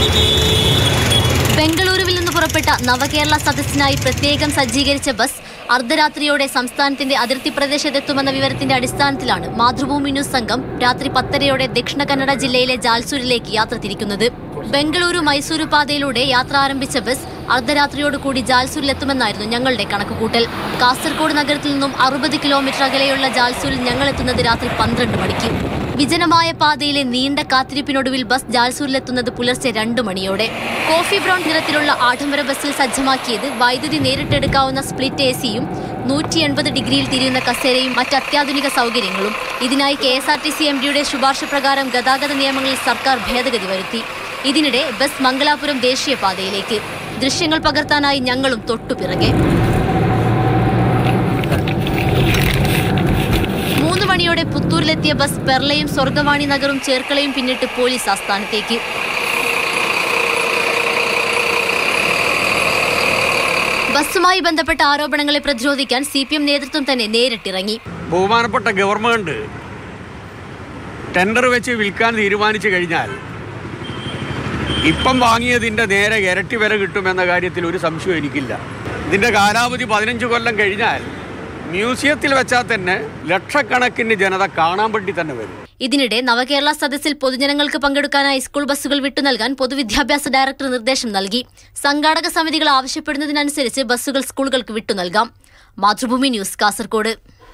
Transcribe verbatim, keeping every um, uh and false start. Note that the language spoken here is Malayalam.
ബംഗളൂരുവിൽ നിന്ന് പുറപ്പെട്ട നവകേരള സദസ്സിനായി പ്രത്യേകം സജ്ജീകരിച്ച ബസ് അർദ്ധരാത്രിയോടെ സംസ്ഥാനത്തിന്റെ അതിർത്തി പ്രദേശത്തെത്തുമെന്ന വിവരത്തിന്റെ അടിസ്ഥാനത്തിലാണ് മാതൃഭൂമി ന്യൂസ് സംഘം രാത്രി പത്തരയോടെ ദക്ഷിണ കന്നഡ ജില്ലയിലെ ജാൽസൂരിലേക്ക് യാത്ര തിരിക്കുന്നത്. ബംഗളൂരു മൈസൂരു പാതയിലൂടെ യാത്ര ആരംഭിച്ച ബസ് അർദ്ധരാത്രിയോട് കൂടി ജാൽസൂരിലെത്തുമെന്നായിരുന്നു ഞങ്ങളുടെ കണക്കുകൂട്ടൽ. കാസർഗോഡ് നഗരത്തിൽ നിന്നും അറുപത് കിലോമീറ്റർ അകലെയുള്ള ജാൽസൂരിൽ ഞങ്ങൾ എത്തുന്നത് രാത്രി പന്ത്രണ്ട് മണിക്ക്. വിജനമായ പാതയിലെ നീണ്ട കാത്തിരിപ്പിനൊടുവിൽ ബസ് ജാൽസൂരിലെത്തുന്നത് പുലർച്ചെ രണ്ടു മണിയോടെ. കോഫി ബ്രൗൺ നിറത്തിലുള്ള ആഡംബര ബസ്സിൽ സജ്ജമാക്കിയത് വൈദ്യുതി നേരിട്ടെടുക്കാവുന്ന സ്പ്ലിറ്റ് എ സിയും നൂറ്റി എൺപത് ഡിഗ്രിയിൽ തിരിയുന്ന കസേരയും മറ്റ് അത്യാധുനിക സൗകര്യങ്ങളും. ഇതിനായി കെ എസ് ആർ ടി സി എം ഡിയുടെ ശുപാർശ പ്രകാരം ഗതാഗത നിയമങ്ങളിൽ സർക്കാർ ഭേദഗതി വരുത്തി. ഇതിനിടെ ബസ് മംഗലാപുരം ദേശീയപാതയിലേക്ക്. ദൃശ്യങ്ങൾ പകർത്താനായി ഞങ്ങളും തൊട്ടുപിറകെ. മൂന്ന് മണിയോടെ പുത്തൂരിലെത്തിയ ബസ് പെർളയും സ്വർഗവാണി നഗറും ചേർക്കളയും പിന്നിട്ട് പോലീസ് ആസ്ഥാനത്തേക്ക്. ബസ്സുമായി ബന്ധപ്പെട്ട ആരോപണങ്ങളെ പ്രതിരോധിക്കാൻ സി പി എം നേതൃത്വം തന്നെ നേരിട്ടിറങ്ങി. ബഹുമാനപ്പെട്ട ഗവൺമെന്റ് ടെൻഡർ വെച്ച് വിൽക്കാൻ തീരുമാനിച്ചു കഴിഞ്ഞാൽ ഇപ്പം വാങ്ങിയതിൻ്റെ നേരെ ഇരട്ടി വില കിട്ടുമെന്ന കാര്യത്തിൽ ഒരു സംശയം എനിക്കില്ല. ഇതിൻ്റെ കാലാവധി പതിനഞ്ച് കൊല്ലം കഴിഞ്ഞാൽ മ്യൂസിയത്തിൽ വെച്ചാൽ തന്നെ ലക്ഷക്കണക്കിന് ജനത കാണാൻ വേണ്ടി തന്നെ വരും. ഇതിനിടെ നവകേരള സദസ്സിൽ പൊതുജനങ്ങൾക്ക് പങ്കെടുക്കാനായി സ്കൂൾ ബസ്സുകൾ വിട്ടുനൽകാൻ പൊതുവിദ്യാഭ്യാസ ഡയറക്ടർ നിർദ്ദേശം നൽകി. സംഘാടക സമിതികൾ ആവശ്യപ്പെടുന്നതിനനുസരിച്ച് ബസ്സുകൾ സ്കൂളുകൾക്ക് വിട്ടുനൽകാം. മാതൃഭൂമി ന്യൂസ്, കാസർഗോഡ്.